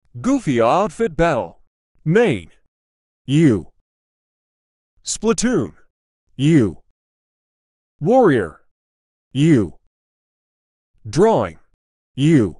Goofy outfit battle. Main. U. Splatoon. U. Warrior. U. Drawing. U.